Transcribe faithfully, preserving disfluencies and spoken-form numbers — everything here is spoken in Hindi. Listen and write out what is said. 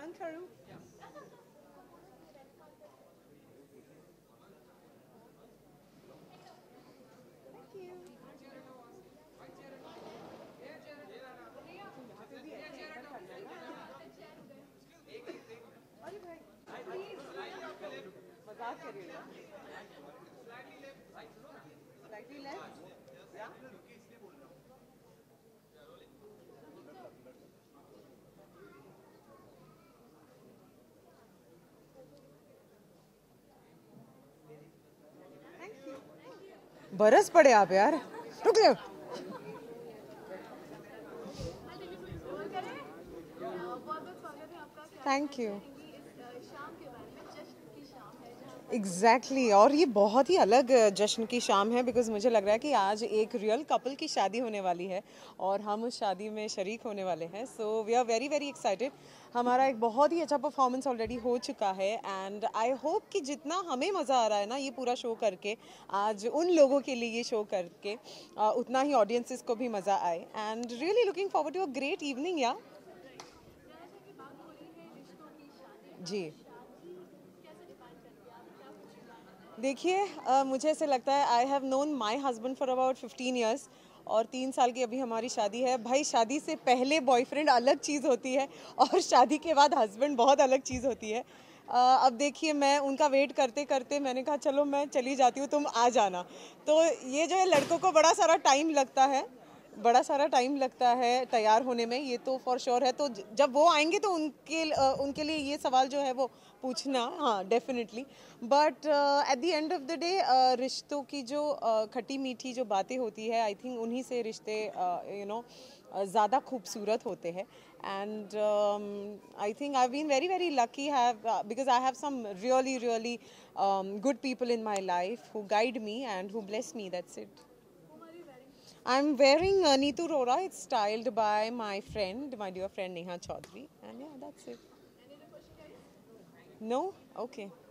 turn through. Thank you. अरे भाई मजाक कर रही हो? Slightly left. Yeah. Thank you. बरस पड़े आप यार, रुक जाओ। Thank you. Exactly exactly. और ये बहुत ही अलग जश्न की शाम है बिकॉज मुझे लग रहा है कि आज एक रियल कपल की शादी होने वाली है और हम उस शादी में शरीक होने वाले हैं। So we are very very excited. हमारा एक बहुत ही अच्छा परफॉर्मेंस ऑलरेडी हो चुका है एंड आई होप कि जितना हमें मज़ा आ रहा है ना ये पूरा शो करके, आज उन लोगों के लिए ये शो करके uh, उतना ही ऑडियंसेस को भी मज़ा आए and really looking forward to a great evening. या जी देखिए, uh, मुझे ऐसे लगता है I have known my husband for about fifteen years और तीन साल की अभी हमारी शादी है। भाई शादी से पहले बॉयफ्रेंड अलग चीज़ होती है और शादी के बाद हस्बैंड बहुत अलग चीज़ होती है। uh, अब देखिए, मैं उनका वेट करते करते मैंने कहा चलो मैं चली जाती हूँ, तुम आ जाना। तो ये जो है लड़कों को बड़ा सारा टाइम लगता है, बड़ा सारा टाइम लगता है तैयार होने में, ये तो फॉर श्योर है। तो जब वो आएंगे तो उनके उनके लिए ये सवाल जो है वो पूछना, हाँ definitely. But at the end of the day रिश्तों की जो uh, खट्टी मीठी जो बातें होती है, आई थिंक उन्हीं से रिश्ते यू नो ज़्यादा खूबसूरत होते हैं। And I think I been very very lucky have because I have some really really good people in my life who guide me and who bless me, that's it. I'm wearing uh, Neetu Rora. It's styled by my friend, my dear friend Neha Chaudhary. And yeah, that's it. No? Okay.